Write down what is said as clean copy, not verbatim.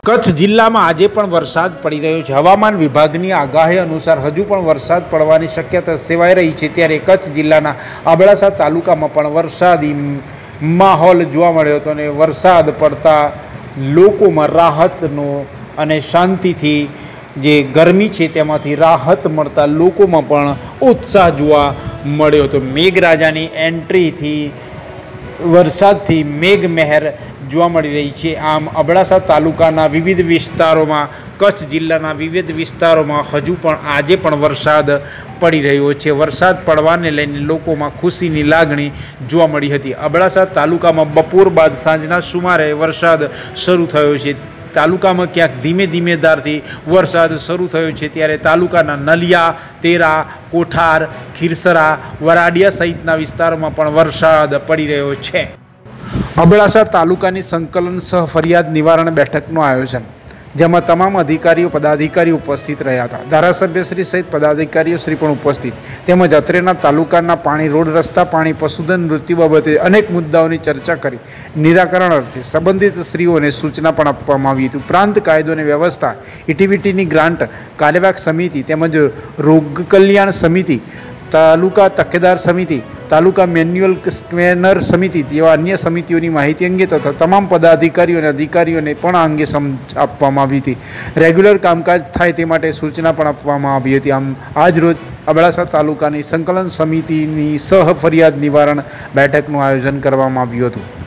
कच्छ जिल्ला में आज पण वरसाद पड़ी रह्यो छे। हवामान विभागनी आगाही अनुसार हजू पण वरसाद पड़वानी शक्यता सेवाई रही है। त्यारे कच्छ जिल्लाना अबड़ासा तालुका में पण वरसादी माहोल जोवा मळ्यो हतो अने वरसाद पड़ता लोकोमां राहतनो अने शांतिथी जे गरमी है तेमांथी राहत मळता लोकोमां पण उत्साह जोवा मळ्यो हतो। मेघराजानी एंट्रीथी वरसादथी मेघमहेर जोवा मळी रही है। आम अबड़ासा तालुकाना विविध विस्तारों, कच्छ जिल्लाना विविध विस्तारों में हजू पण आजे पण वरसाद पड़ी रह्यो छे। वरसाद पड़वाने लईने लोकोमां खुशीनी लागणी जोवा मळी हती। अबड़ासा तालुकामां बपोर बाद सांजना सुमारे वरसाद शरू थयो छे। तालुका में क्या धीमे धीमे धारथी वरसाद शरू थयो छे। त्यारे तालुकाना नलिया, तेरा, कोठार, खीरसरा, वराडिया सहितना विस्तारों में पण वरसाद पड़ी रह्यो छे। अबड़ासा तालुकानी संकलन सह फरियाद निवारण बैठकનું आयोजन, જેમાં તમામ અધિકારીઓ પદાધિકારીઓ ઉપસ્થિત રહ્યા હતા। ધારાસભ્યશ્રી સહિત પદાધિકારીઓશ્રી પણ ઉપસ્થિત તેમજ અત્રેના તાલુકાના પાણી, રોડ, રસ્તા, પાણી, પશુધન મૃત્યુ બાબતે અનેક મુદ્દાઓની ચર્ચા કરી નિરાકરણ અર્થે સંબંધિત શ્રીઓને સૂચના પણ આપવામાં આવી હતી। ઉપરાંત કાયદો અને વ્યવસ્થા, ઇટીવીટીની ગ્રાન્ટ કાર્યવાહક સમિતિ તેમજ રોગ કલ્યાણ સમિતિ, तालुका तकेदार समिति, तालुका मेन्युअल स्केनर समिति जेवा अन्य समितिओनी माहिती अंगे तथा तमाम पदाधिकारीओ अने अधिकारीओने पण आ अंगे समज आपवामां आवी हती। रेग्युलर कामकाज थाय ते माटे सूचना पण आपवामां आवी हती। आम आज रोज अबड़ासा तालुकानी संकलन समितिनी सह फरियाद निवारण बैठकनुं आयोजन करवामां आव्युं हतुं।